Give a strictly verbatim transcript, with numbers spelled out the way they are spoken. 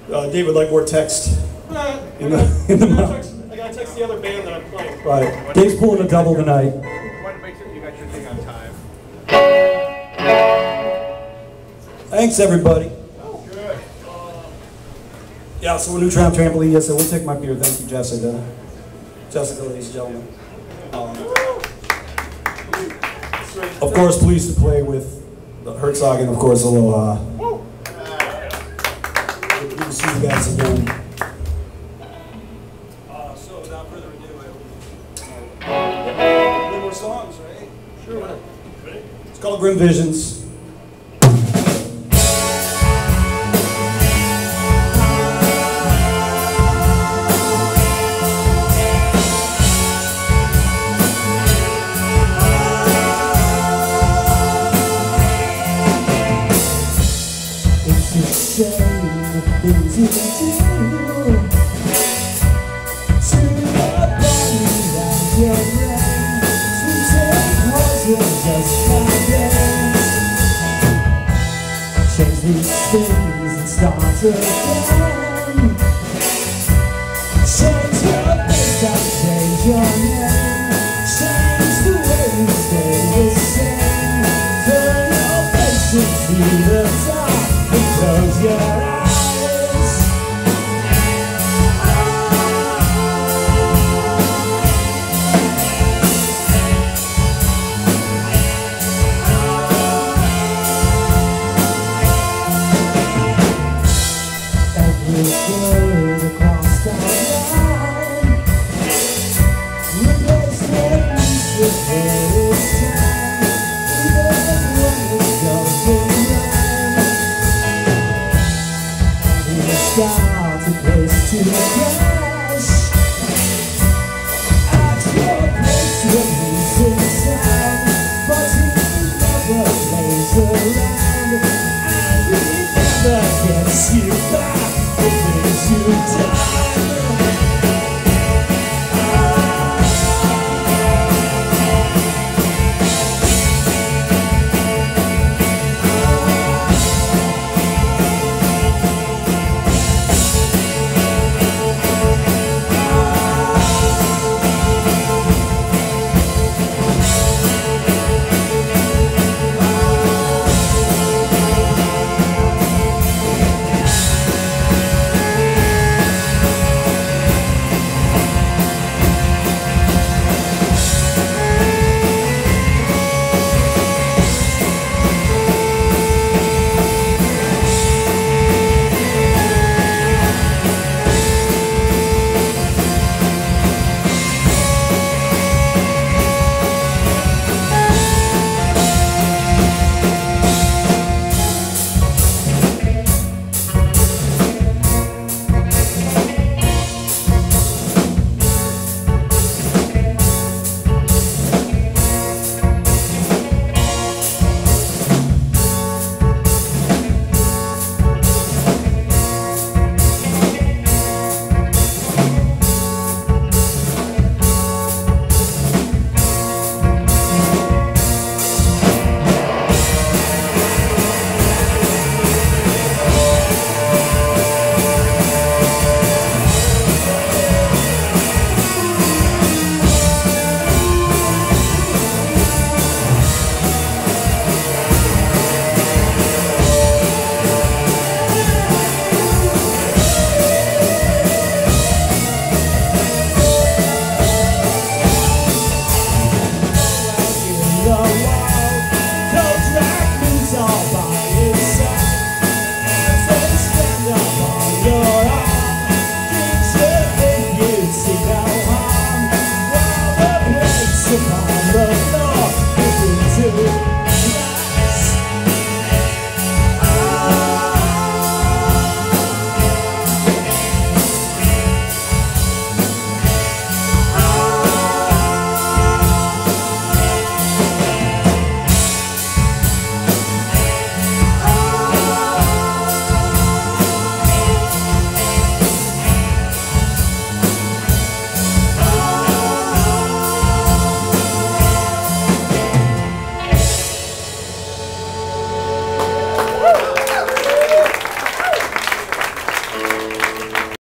Uh, Dave would like more text. Uh, in the, in the I, gotta text, I gotta text the other band that I'm playing. Right. Dave's pulling a double tonight. Want to make sure you got your thing on time. Thanks, everybody. Oh, good. Yeah, so we're new Tramp Trampoline. Yes, I will take my beer. Thank you, Jessica. Jessica, ladies and gentlemen. Um, of course, pleased to play with the Herzog and, of course, Aloha. Good to see you guys again. Uh, so, without further ado, I hope more songs, right? Sure. Ready? It's called Grim Visions. The things you do to your body and your brain, sweet and poison just like rain. Change these things and start again. Change your face and change your name. Change the way you stay the same. Turn your face into the dark and close your eyes. Start a place to crash. At your place release inside, but he never plays around, and he never gets you back the things you do.